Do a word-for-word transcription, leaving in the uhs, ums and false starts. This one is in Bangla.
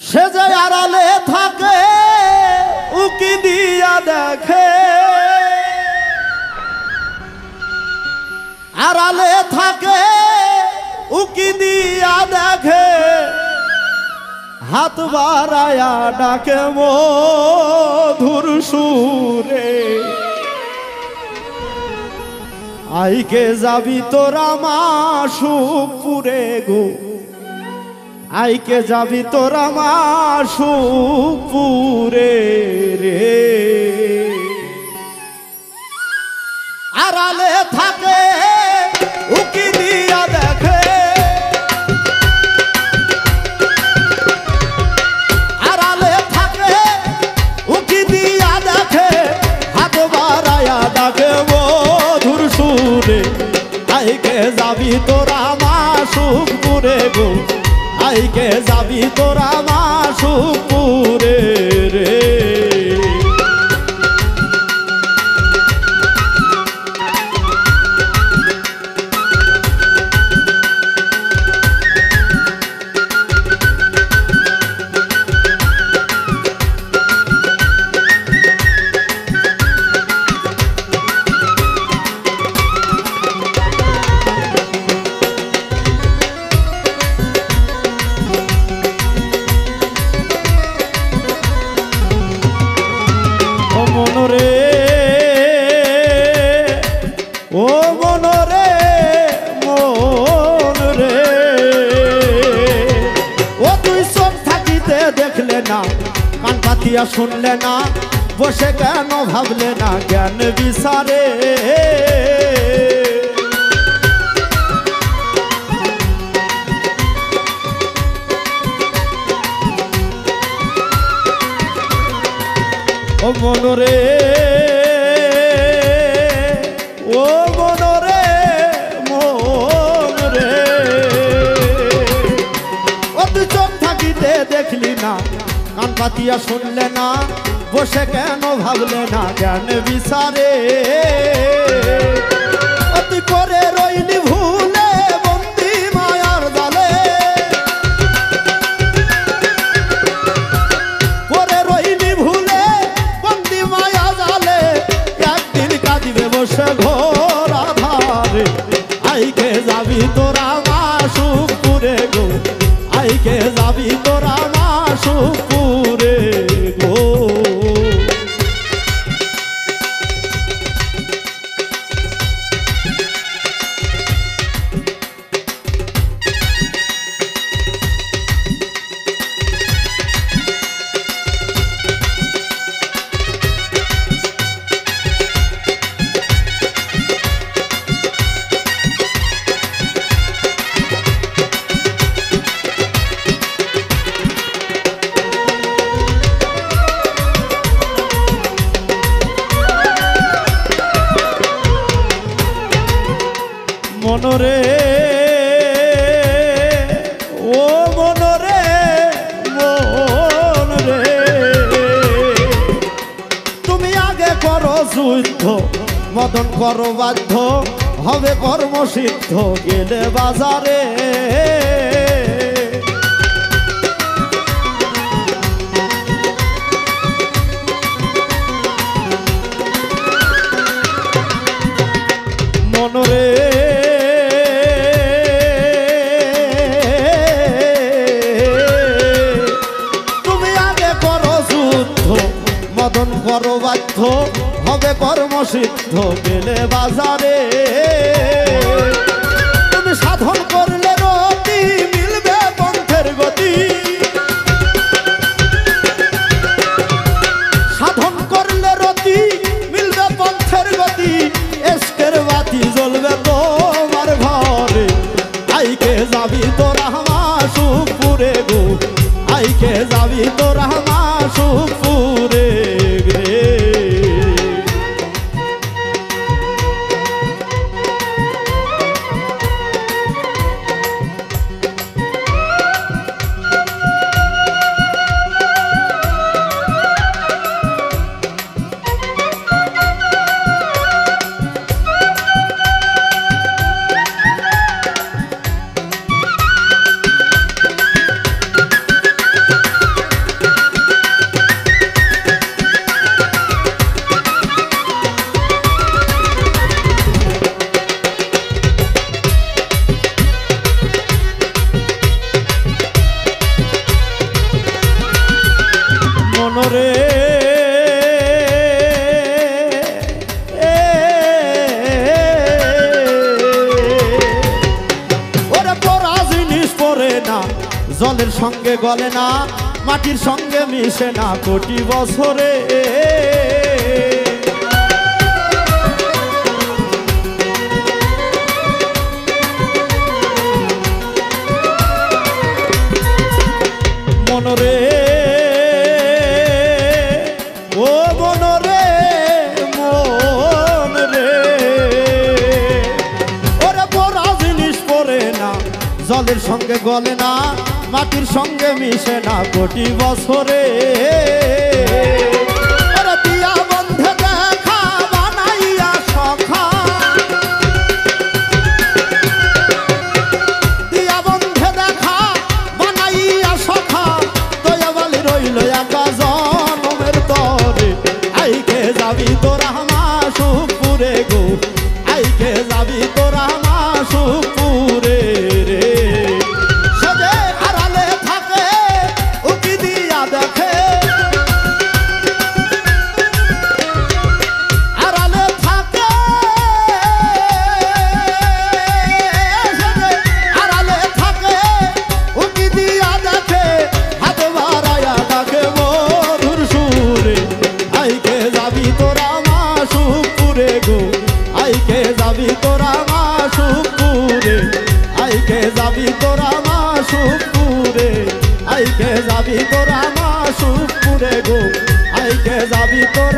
সে যে আড়ালে থাকে উকি দিয়া দেখে, আড়ালে থাকে উকি দিয়া দেখে, হাত বাড়ায়া ডাকে মধুর সুরে, আইকে যাবি তোরা মাসুকপুরে গো, আইকে যাবি তোরা মাসুকপুরে রে। আড়ালে থাকে উকি দিয়া দেখে, আড়ালে থাকে উকি দিয়া দেখে, হাত বাড়ায়া ডাকে মধুর সুরে, আইকে যাবি তোরা মাসুকপুরে গো, আইকে যাবি তোরা মাসুকপুরে রে। মনরে ও মনরে মন রে, ও তুই সব থাকিতে দেখলে না, কান পাতিয়া শুনলে না, বসে কেন ভাবলে না জ্ঞান বিচারে। ও মনরে ও মনরে মন রে, ও তুই চোখ থাকিতে দেখলি না, কান পাতিয়া শুনলে না, বসে কেন ভাবলে না জ্ঞান বিচারে। ও তুই করে রইলি ভুলে বন্দি মায়ার জালে, করে রইলি ভুলে বন্দি মায়া জালে, একদিন কাঁদিবে বসে ঘোর আধারে, আইকে যাবি তোরা মাসুকপুরে গো, আইকে যাবি তোরা মাসুকপুরে গো। মনরে ও মনরে মন রে, তুমি আগে করো যুদ্ধ, মদন করো বাধ্য, হবে কর্মসিদ্ধ গেলে বাজারে। মনরে মদন করো বাধ্য, হবে কর্মসিদ্ধ গেলে বাজারে। তুমি সাধন করলে রতি, মিলবে পন্থের গতি, সাধন করলে রতি, মিলবে পন্থের গতি, এসকের বাতি জ্বলবে তোমার ঘরে, আইকে যাবি তোরা মাসুকপুরে গো, আইকে যাবি তোরা মাসুকপুরে রে। জলের সঙ্গে গলে না, মাটির সঙ্গে মিশে না কোটি বছরে। মনরে ও মনরে মন রে, ওরে পরা জিনিস পরে না, জলের সঙ্গে গলে না, মাটির সঙ্গে মিশে না কোটি বছরে। ওরে দিয়া বন্ধে দেখা বানাইয়া সখা, দিয়া বন্ধে দেখা বানাইয়া সখা, দয়াবালি রইল একা জনমের তরে। আইকে যাবি তোরা মাসুকপুরে গো, আইকে যাবি তোরা মাসুকপুরে রে। সবে আড়ালে থাকে উকি দিয়া দেখে, আড়ালে থাকে সবে আড়ালে থাকে উকি দিয়া দেখে, হাতে বাড়াইয়া ডাকে মধুর সুরে। আইকে যাবি তোরা মাসুকপুরে গো, আইকে যাবি তোরা মাসুকপুরে, আইকে যাবি তোরা মাসুকপুরে, আইকে যাবি তোরা মাসুকপুরে গো, আইকে যাবি তোরা